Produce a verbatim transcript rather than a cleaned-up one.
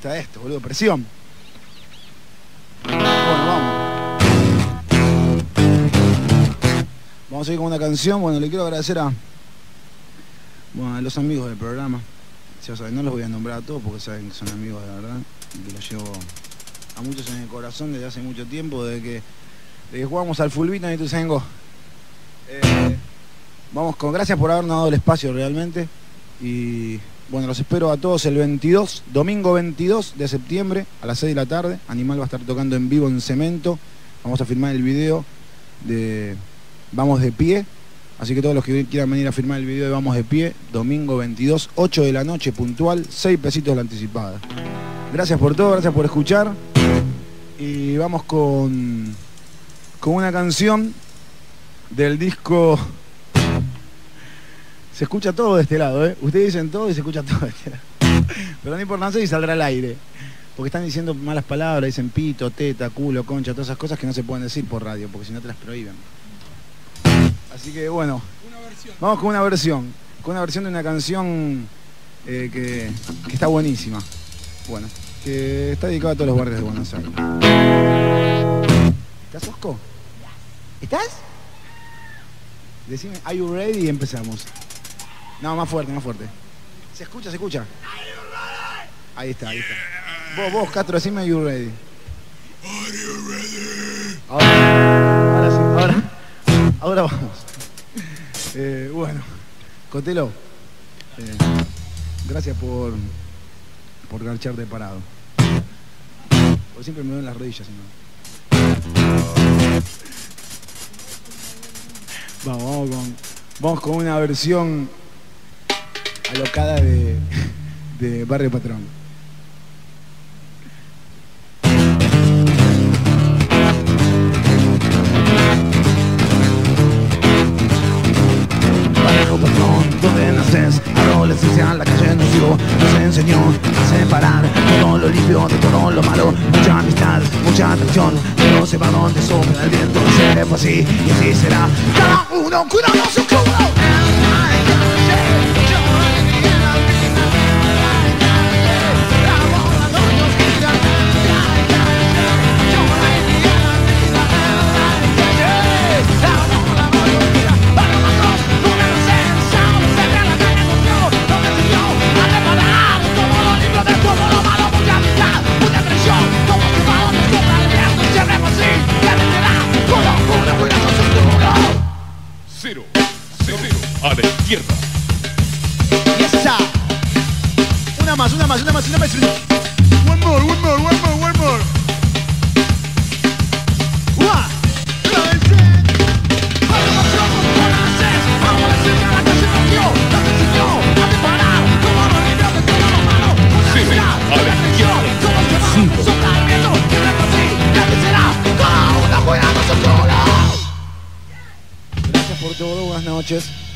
gusta esto, boludo, presión. Bueno, vamos. Vamos a ir con una canción. Bueno, le quiero agradecer a, bueno, a los amigos del programa. Ya saben, no los voy a nombrar a todos porque saben que son amigos de verdad y que los llevo a muchos en el corazón desde hace mucho tiempo, desde que, desde que jugamos al Fulbito en Ituzaingó. Eh, vamos con gracias por habernos dado el espacio realmente y bueno, los espero a todos el veintidós, domingo veintidós de septiembre a las seis de la tarde. Animal va a estar tocando en vivo en Cemento. Vamos a filmar el video de Vamos de Pie. Así que todos los que quieran venir a filmar el video de Vamos de Pie, domingo veintidós, ocho de la noche puntual, seis pesitos la anticipada. Gracias por todo, gracias por escuchar. Y vamos con, con una canción del disco... Se escucha todo de este lado, ¿eh? Ustedes dicen todo y se escucha todo de este lado. Pero no importa, no sé si saldrá al aire. Porque están diciendo malas palabras, dicen pito, teta, culo, concha, todas esas cosas que no se pueden decir por radio, porque si no te las prohíben. Así que bueno, vamos con una versión. Con una versión de una canción eh, que, que está buenísima. Bueno, que está dedicada a todos los barrios de Buenos Aires. ¿Estás, Osco? ¿Estás? Decime, are you ready? Y empezamos. No, más fuerte, más fuerte. ¿Se escucha, se escucha? Ahí está, ahí está. Vos, vos, Castro, decime, are you ready? Are you ready? Ahora, ahora sí, ahora, ahora vamos. Eh, bueno, Cotelo, eh, gracias por, por garcharte parado. Porque siempre me duelen las rodillas, si no. Vamos, vamos con, vamos con una versión alocada de, de Barrio Patrón. Barrio Patrón, donde naces, adolescencia, la calle nos dio, nos enseñó a separar todo lo limpio de todo lo malo, mucha amistad, mucha atracción, pero se va donde sopla el viento, siempre fue así y así será. Cada uno cuidando su culo. Cero, cero, a la izquierda. Y esa. Una más, una más, una más, una más. One more, one more, one more, one more. Una. Gracias por todo, buenas noches.